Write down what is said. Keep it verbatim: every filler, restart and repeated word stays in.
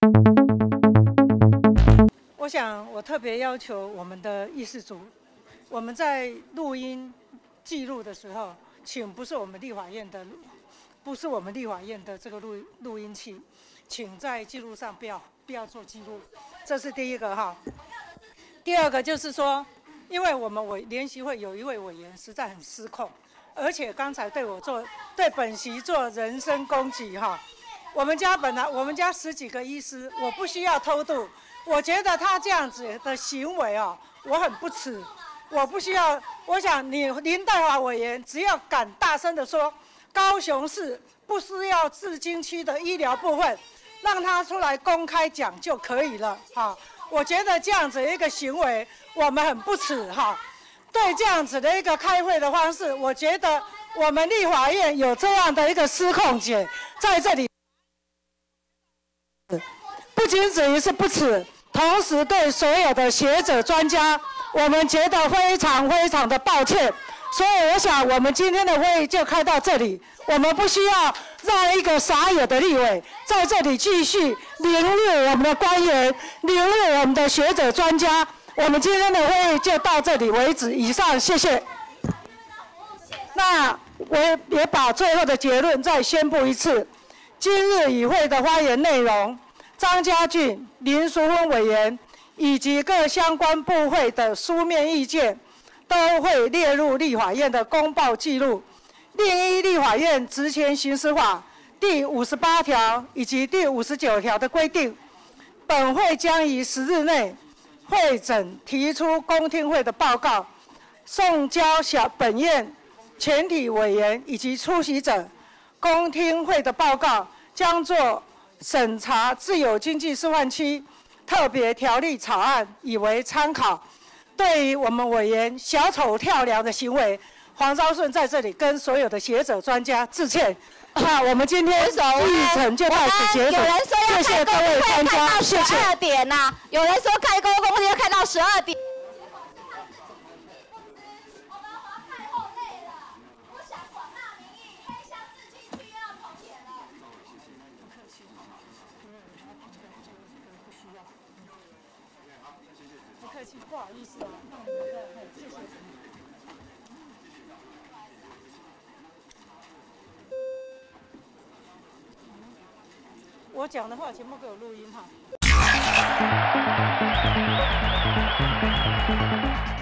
我想，我特别要求我们的议事组，我们在录音记录的时候，请不是我们立法院的，不是我们立法院的这个录录音器，请在记录上不要不要做记录，这是第一个哈。第二个就是说，因为我们委联席会有一位委员实在很失控，而且刚才对我做对本席做人身攻击哈。我们家本来我们家十几个医师，我不需要偷渡。我觉得他这样子的行为哦，我很不耻，我不需要。我想你林岱华委员只要敢大声的说，高雄市不需要自经区的医疗部分，让他出来公开讲就可以了哈。我觉得这样子一个行为，我们很不耻哈。对这样子的一个开会的方式，我觉得我们立法院有这样的一个失控姐在这里。不仅止于是不耻，同时对所有的学者专家，我们觉得非常非常的抱歉。所以我想，我们今天的会议就开到这里，我们不需要让一个傻眼的立委在这里继续凌辱我们的官员，凌辱我们的学者专家。我们今天的会议就到这里为止，以上谢谢。那我也把最后的结论再宣布一次，今日与会的发言内容。张家俊、林淑芬委员以及各相关部会的书面意见，都会列入立法院的公报记录。另依立法院职权行使法第五十八条以及第五十九条的规定，本会将于十日内会诊提出公听会的报告，送交小本院全体委员以及出席者。公听会的报告将作审查自由经济示范区特别条例草案以为参考。对于我们委员小丑跳梁的行为，黄昭顺在这里跟所有的学者专家致歉。那我们今天议程就到此结束。 有人说要开公会看到十二点呐、啊，有人说开公公会要看到十二点。 不好意思啊，那我们再谢谢。我讲的话全部给我录音哈。